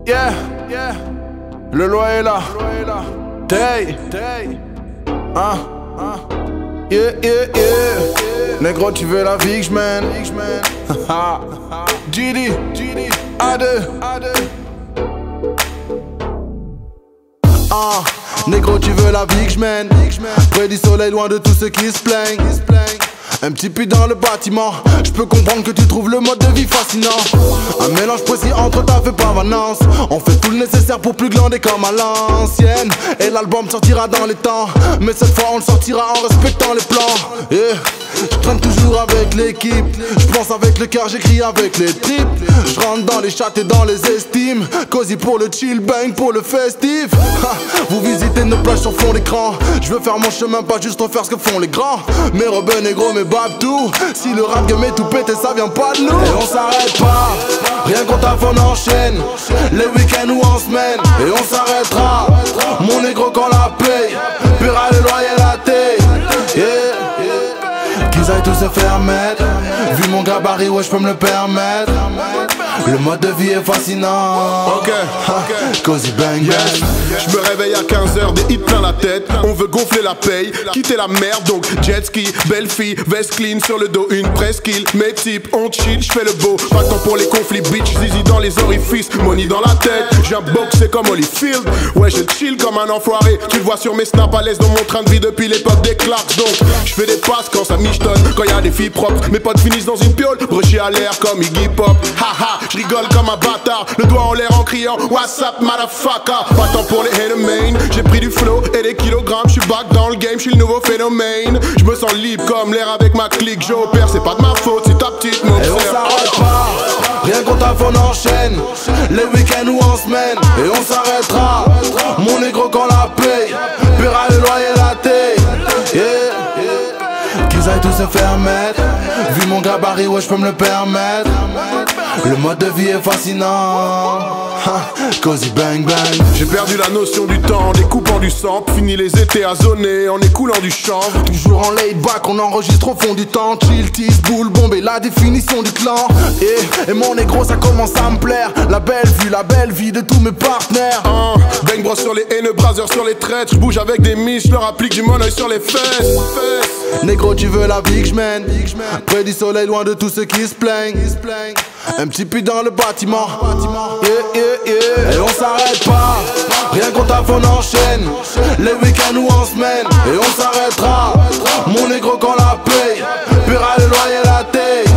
Yeah, le loyer est là. Tay, yeah, négro, tu veux la vie que j'mène. GD, A2. Négro, tu veux la vie que j'mène. Près du soleil, loin de tous ceux qui se plaignent. Un petit peu dans le bâtiment. Je peux comprendre que tu trouves le mode de vie fascinant. Un mélange précis entre taf et permanence. On fait tout le nécessaire pour plus glander comme à l'ancienne. Et l'album sortira dans les temps. Mais cette fois on le sortira en respectant les plans. Je traîne toujours avec l'équipe. Je pense avec le cœur, j'écris avec les tripes. Je rentre dans les chats et dans les estimes. Cosy pour le chill, bang pour le festif. Vous visitez nos plages sur fond d'écran. Je veux faire mon chemin, pas juste refaire ce que font les grands. Mes Robin négro, mes Babtou. Si le rap game est tout pété, ça vient pas de nous. Et on s'arrête pas, rien qu'on taffe on enchaîne. Les week-ends ou en semaine. Et on s'arrêtera, mon négro qu'on la paye. Paiera le loyer la thé. Qu'ils aillent tous se faire mettre. Vu mon gabarit, ouais, je peux me le permettre. Le mode de vie est fascinant. Ok. Cosy bang bang. Je me réveille à 15h, des hits plein la tête. On veut gonfler la paye, quitter la merde. Donc jet ski, belle fille, veste clean sur le dos, une presqu'île. Mes types, on chill, je fais le beau. Pas de temps pour les conflits, bitch, zizi dans les orifices. Money dans la tête, j'ai un boxer comme Holyfield. Ouais, je chill comme un enfoiré. Tu le vois sur mes snaps à l'aise dans mon train de vie depuis l'époque des Clarks. Donc je fais des passes quand ça michetonne. Quand y a des filles propres, mes potes finissent dans une piole. Brochés à l'air comme Iggy Pop. Haha, je rigole comme un bâtard. Le doigt en l'air en criant What's up, motherfucker. Pas temps pour les main. J'ai pris du flow et des kilogrammes. J'suis back dans le game, j'suis le nouveau phénomène. J'me sens libre comme l'air avec ma clique. J'opère, c'est pas de ma faute, c'est ta petite m'observe. Et on s'arrête pas, rien qu'on taffe on enchaîne. Les week-ends ou en semaine. Et on s'arrêtera, mon négro qu'on la paye. Paiera le loyer la thé. Qu'ils aillent tous se faire mettre. Vu mon gabarit, ouais, je peux me le permettre. Le mode de vie est fascinant. Cosy bang bang. J'ai perdu la notion du temps, découpant du sang. Fini les étés à zoner en écoulant du chanvre. Toujours en laid back, on enregistre au fond du temps. Chill, tease, boule, bombe et la définition du clan. Et mon négro, ça commence à me plaire. La belle vie de tous mes partenaires. Bang bros sur les haineux, brasers sur les traîtres. J'bouge avec des miches, leur applique du monoeil sur les fesses. Négro, tu veux la vie que j'mène. Près du soleil, loin de tous ceux qui se plaignent. Un petit peu dans le bâtiment. Et on s'arrête pas, rien qu'on taffe on enchaîne. Les week-ends ou en semaine. Et on s'arrêtera, mon négro qu'on la paye. Paiera le loyer la thé.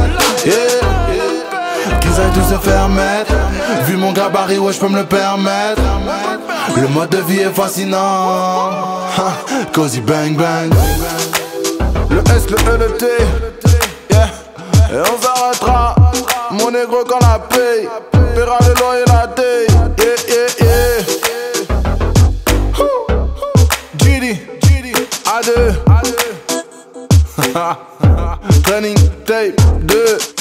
Qu'ils aillent tous se faire mettre. Vu mon gabarit, ouais, je peux me le permettre. Le mode de vie est fascinant. Cosy bang bang. Le S, le E, le T. Et on s'arrêtera, mon négro qu'on la paye. Paiera le loyer la thé. GD, A2. Training tape 2.